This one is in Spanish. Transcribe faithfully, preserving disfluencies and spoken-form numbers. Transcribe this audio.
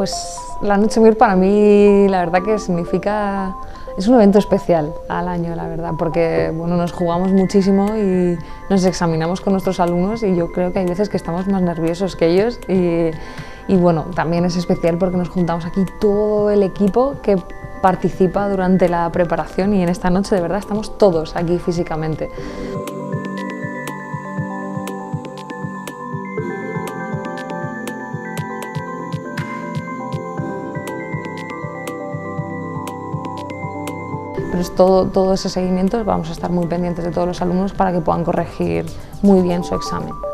Pues la Noche Mir para mí la verdad que significa, es un evento especial al año, la verdad, porque bueno, nos jugamos muchísimo y nos examinamos con nuestros alumnos y yo creo que hay veces que estamos más nerviosos que ellos y, y bueno, también es especial porque nos juntamos aquí todo el equipo que participa durante la preparación y en esta noche de verdad estamos todos aquí físicamente. Pero es todo, todo ese seguimiento, vamos a estar muy pendientes de todos los alumnos para que puedan corregir muy bien su examen.